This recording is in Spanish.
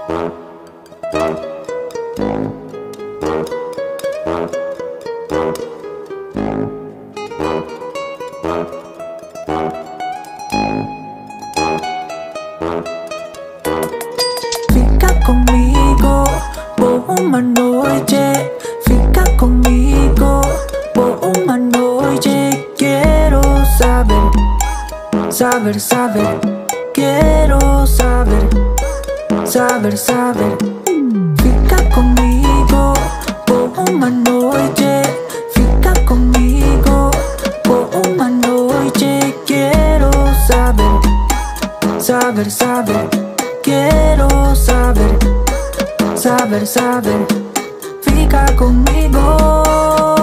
Fica conmigo por uma noite. Fica conmigo por uma noite. Quiero saber, saber, saber. Quiero saber, saber, saber. Fica conmigo por uma noite. Fica conmigo por uma noite. Quiero saber, saber, saber. Quiero saber, saber, saber. Fica conmigo.